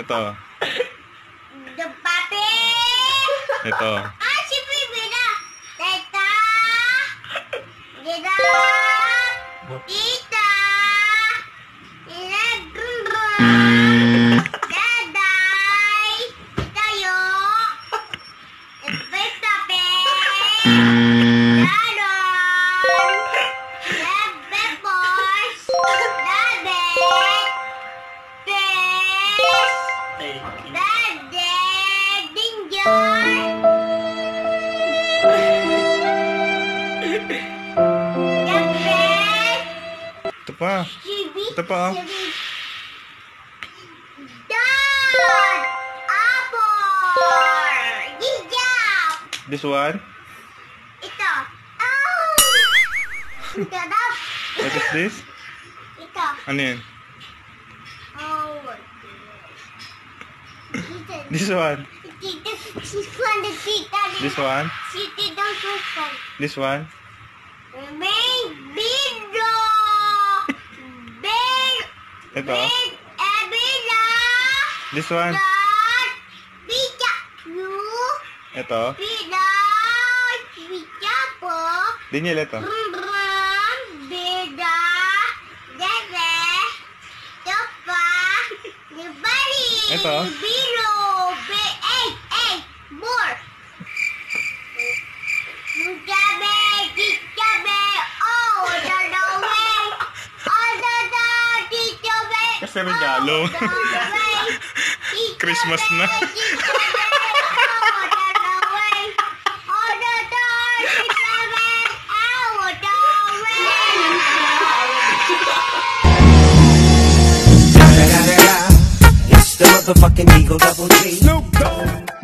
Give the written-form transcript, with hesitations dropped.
Ito. The puppy. Ito. Si Bibi na. Teta. Tita. Tita. Daday. Tayo. Bebe puppy. Daron. Bebe boss. Dadet. Fish. Dadet. Danger. Ito pa. Ito pa. Dad! Apple! Hijab! This one. Ito. Oh! Ito. What is this? Ito. Ano yan? Oh. This one. This one, the tita. This one. Tita, one. This one. Bido! Big! Ito. Big! Ebila! This one. Dad! Pizza! You! Ito. Pizza! Pizza po! Daniel, ito. Bida! Dede! Topa! Nibali! Ito. Bilo! More! Mugabe! Titabe! Oh! Dadawe! Oh! Titabe! Kasi regalo. Christmas na. It's the motherfucking Eagle Double G. Snoop Dogg.